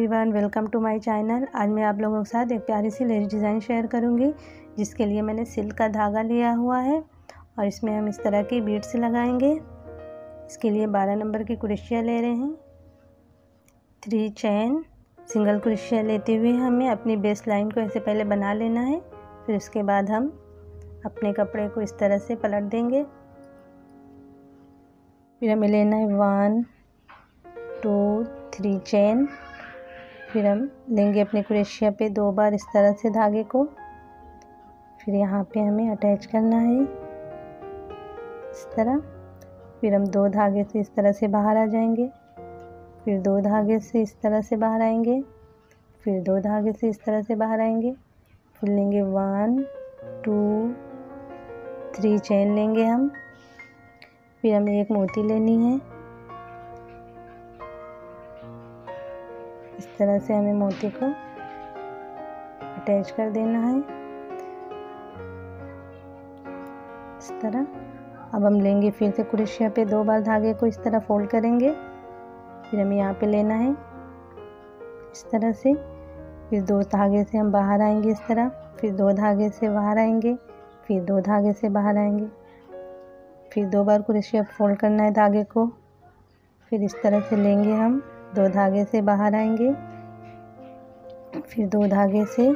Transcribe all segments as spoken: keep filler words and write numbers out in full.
Everyone, welcome to my channel. आज मैं आप लोगों के साथ एक प्यारी सी लेस डिज़ाइन शेयर करूंगी, जिसके लिए मैंने सिल्क का धागा लिया हुआ है और इसमें हम इस तरह की बीड्स लगाएंगे। इसके लिए बारह नंबर की क्रोशिया ले रहे हैं। थ्री चेन सिंगल क्रोशिया लेते हुए हमें अपनी बेस लाइन को ऐसे पहले बना लेना है। फिर उसके बाद हम अपने कपड़े को इस तरह से पलट देंगे। फिर हमें लेना है वन टू थ्री चेन। फिर हम लेंगे अपने क्रोशिया पे दो बार इस तरह से धागे को। फिर यहाँ पे हमें अटैच करना है इस तरह। फिर हम दो धागे से इस तरह से बाहर आ जाएंगे। फिर दो धागे से इस तरह से बाहर आएंगे। फिर दो धागे से इस तरह से बाहर आएंगे। फिर लेंगे वन टू थ्री चेन लेंगे हम। फिर हमें एक मोती लेनी है। इस तरह से हमें मोती को अटैच कर देना है इस तरह। अब हम लेंगे फिर से क्रोशिया पे दो बार धागे को इस तरह फोल्ड करेंगे। फिर हमें यहाँ पे लेना है इस तरह से। फिर दो धागे से हम बाहर आएंगे इस तरह। फिर दो धागे से बाहर आएंगे। फिर दो धागे से बाहर आएंगे। फिर दो बार क्रोशिया फोल्ड करना है धागे को। फिर इस तरह से लेंगे हम, दो धागे से बाहर आएंगे। फिर दो धागे से,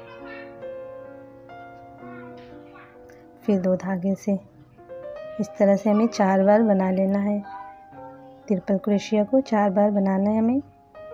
फिर दो धागे से। इस तरह से हमें चार बार बना लेना है। ट्रिपल क्रोशिया को चार बार बनाना है हमें।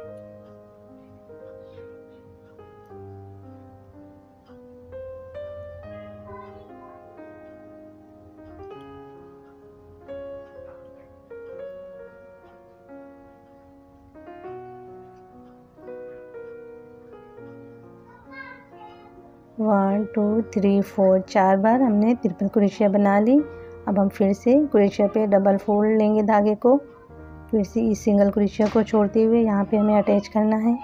वन टू थ्री फोर चार बार हमने ट्रिपल क्रोशिया बना ली। अब हम फिर से क्रोशिया पे डबल फोल्ड लेंगे धागे को। फिर से इस सिंगल क्रोशिया को छोड़ते हुए यहाँ पे हमें अटैच करना है।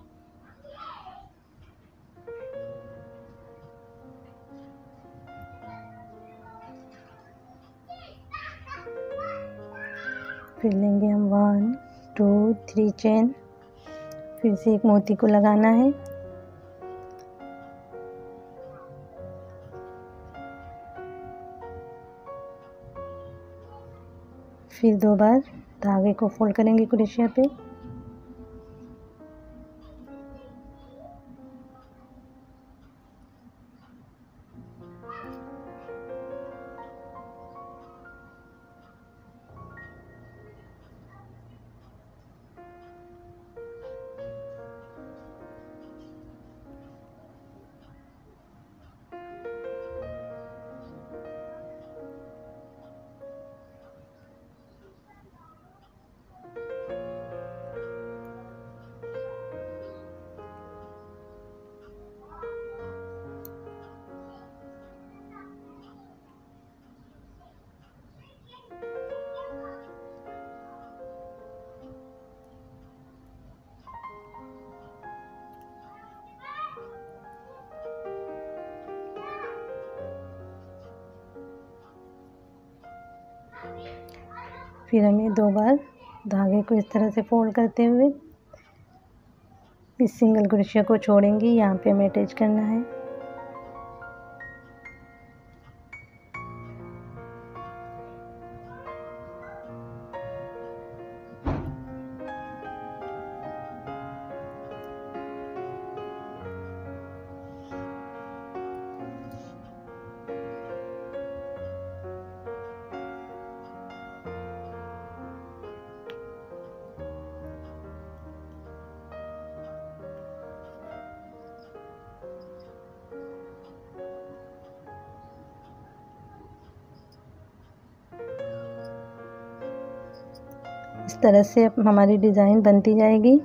फिर लेंगे हम वन टू थ्री चेन। फिर से एक मोती को लगाना है। फिर दो बार धागे को फोल्ड करेंगे क्रोशिया पे। फिर हमें दो बार धागे को इस तरह से फोल्ड करते हुए इस सिंगल क्रोशिया को छोड़ेंगे। यहाँ पे हमें अटैच करना है। इस तरह से अब हमारी डिज़ाइन बनती जाएगी।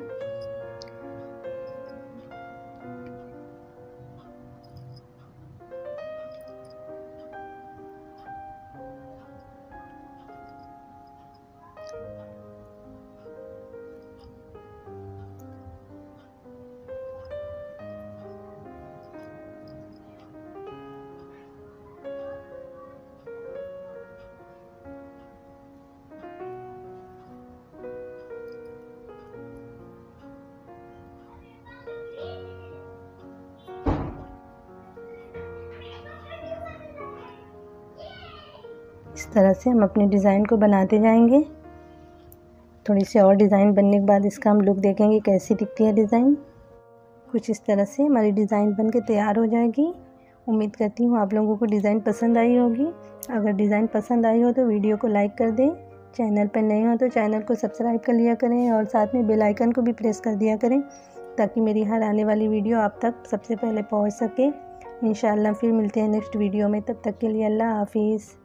इस तरह से हम अपने डिज़ाइन को बनाते जाएंगे। थोड़ी सी और डिज़ाइन बनने के बाद इसका हम लुक देखेंगे कैसी दिखती है डिज़ाइन। कुछ इस तरह से हमारी डिज़ाइन बन के तैयार हो जाएगी। उम्मीद करती हूँ आप लोगों को डिज़ाइन पसंद आई होगी। अगर डिज़ाइन पसंद आई हो तो वीडियो को लाइक कर दें। चैनल पर नए हो तो चैनल को सब्सक्राइब कर लिया करें और साथ में बेल आइकन को भी प्रेस कर दिया करें ताकि मेरी हर आने वाली वीडियो आप तक सबसे पहले पहुंच सके। इंशाअल्लाह फिर मिलते हैं नेक्स्ट वीडियो में। तब तक के लिए अल्लाह हाफिज़।